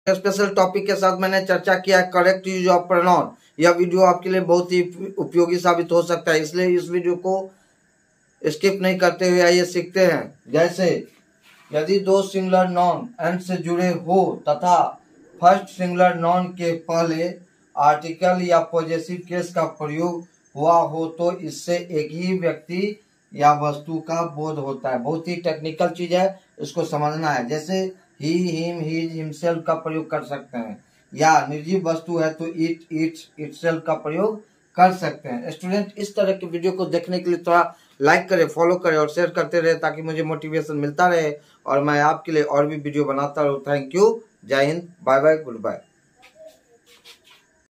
Special topic के साथ मैंने चर्चा किया करेक्ट यूज ऑफ प्रोनाउन। यह वीडियो आपके लिए बहुत ही उपयोगी साबित हो सकता है, इसलिए इस वीडियो को स्किप नहीं करते हुए आइए सीखते हैं। जैसे यदि दो सिंगुलर नाउन एंड से जुड़े हो तथा फर्स्ट सिंगुलर नाउन के पहले आर्टिकल या पॉजेसिव केस का प्रयोग हुआ हो तो इससे एक ही व्यक्ति या वस्तु का बोध होता है। बहुत ही टेक्निकल चीज है, इसको समझना है। जैसे ही, हिम, हिज, हिमसेल्फ का प्रयोग कर सकते हैं, या निर्जीव वस्तु है तो इट, इट्स, इटसेल्फ का प्रयोग कर सकते हैं। स्टूडेंट, इस तरह के वीडियो को देखने के लिए थोड़ा लाइक करें, फॉलो करें और शेयर करते रहे ताकि मुझे मोटिवेशन मिलता रहे और मैं आपके लिए और भी वीडियो बनाता रहूं। Thank you. जय हिंद। Bye bye. Good bye.